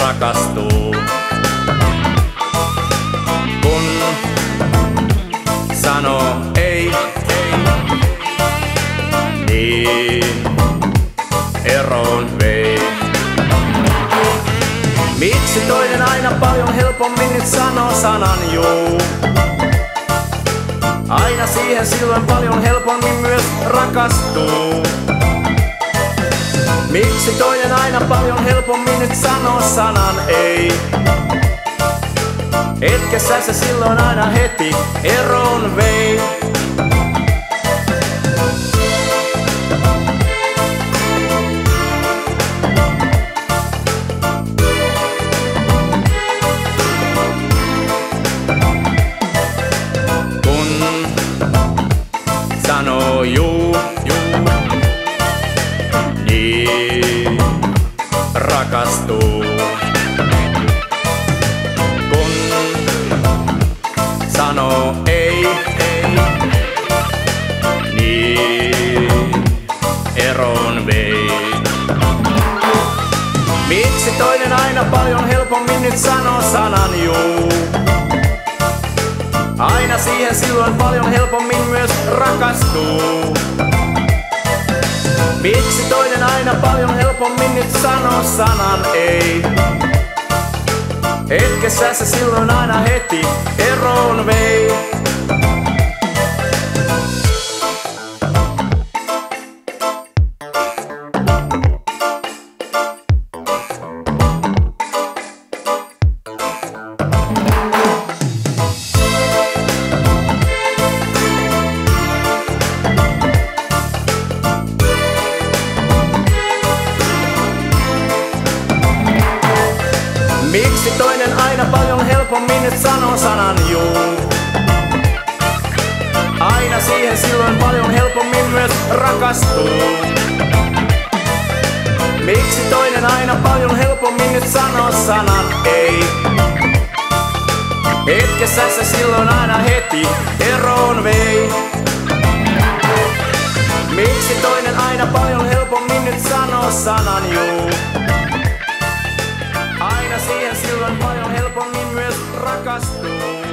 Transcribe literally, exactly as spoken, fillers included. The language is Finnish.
rakastuu. Kun sanoo ei, ei, niin eroon vei. Miksi toinen aina paljon helpommin nyt sanoo sanan juu? Aina siihen silloin paljon helpommin myös rakastuu. Miksi toinen aina paljon helpommin nyt sanoo sanan ei? Hetkessä se silloin aina heti eroon vei. Sanoo juu, juu, niin rakastuu. Kun sanoo ei, ei, niin eroon vei. Miksi toinen aina paljon helpommin nyt sanoo sanan juu? Aina siihen silloin paljon helpommin myös rakastuu. Miksi toinen aina paljon helpommin nyt sanoo sanan ei? Hetkessä se silloin aina heti eroon vei. Miksi toinen aina paljon helpommin nyt sanoo sanan juu? Aina siihen silloin paljon helpommin myös rakastuu. Miksi toinen aina paljon helpommin nyt sanoo sanan ei? Hetkessä se silloin aina heti eroon vei. Miksi toinen aina paljon helpommin nyt sanoo sanan juu? Aina siihen silloin paljon helpommin myös rakastuu.